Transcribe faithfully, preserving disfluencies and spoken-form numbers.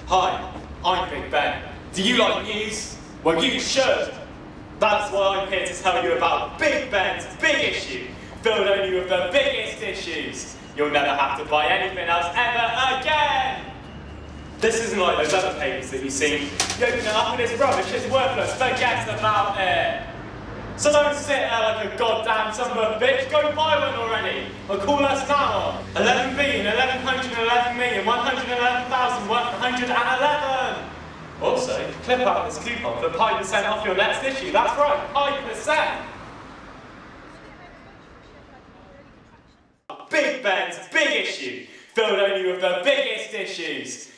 Hi, I'm Big Ben. Do you like news? Well, you should. That's why I'm here to tell you about Big Ben's big issue, filled only with the biggest issues. You'll never have to buy anything else ever again. This isn't like those other papers that you've seen. You open it up and it's rubbish, it's worthless, forget about it. So don't sit there like a goddamn son of a bitch, go buy one already, or call us now. eleven billion, eleven hundred eleven million, one hundred eleven thousand, one hundred eleven. Also, clip out this coupon for five percent off your next issue. That's right, five percent. Big Ben's big issue, filled only with the biggest issues.